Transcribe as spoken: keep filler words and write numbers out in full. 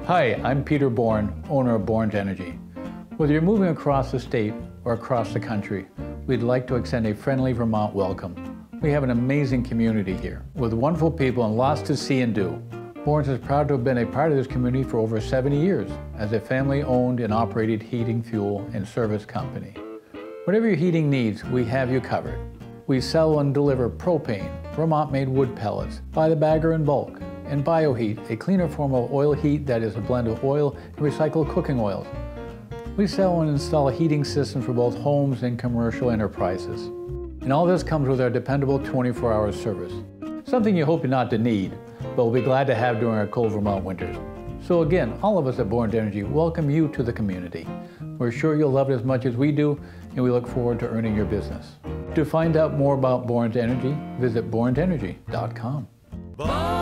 Hi, I'm Peter Bourne, owner of Bourne Energy. Whether you're moving across the state or across the country, we'd like to extend a friendly Vermont welcome. We have an amazing community here with wonderful people and lots to see and do. Bourne is proud to have been a part of this community for over seventy years as a family-owned and operated heating, fuel, and service company. Whatever your heating needs, we have you covered. We sell and deliver propane, Vermont-made wood pellets, by the bagger in bulk, and BioHeat, a cleaner form of oil heat that is a blend of oil and recycled cooking oils. We sell and install heating systems for both homes and commercial enterprises. And all this comes with our dependable twenty-four hour service. Something you hope not to need, but we'll be glad to have during our cold Vermont winters. So again, all of us at Bourne Energy welcome you to the community. We're sure you'll love it as much as we do, and we look forward to earning your business. To find out more about Bourne Energy, visit bourne energy dot com.